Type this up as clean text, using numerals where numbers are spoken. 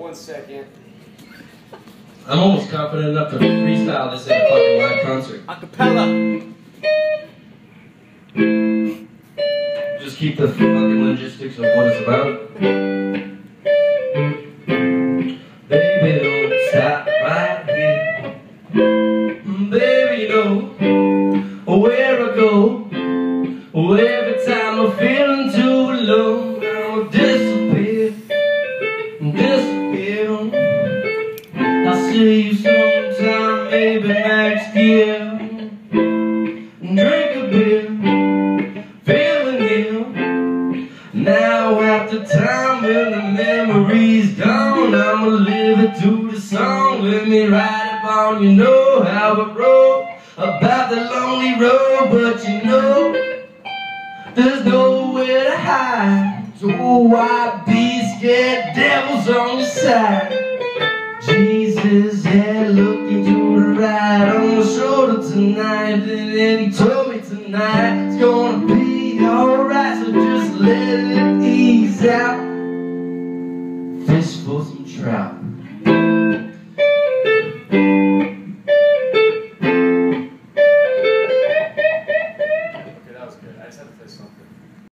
1 second. I'm almost confident enough to freestyle this at a fucking live concert. Acapella. Just keep the fucking logistics of what it's about. Baby, don't stop right here. Baby, you know where I go. Every time I'm feeling too low, I'll disappear, disappear. I'll see you sometime, maybe next year. Drink a beer, feeling ill. Now after time when the memory's gone, I'ma live it to the song. Let me ride it on, you know how I wrote about the lonely road, but you know there's nowhere to hide. So why be scared? Devil's on your side. Jesus had looking to the right on my shoulder tonight, and then he told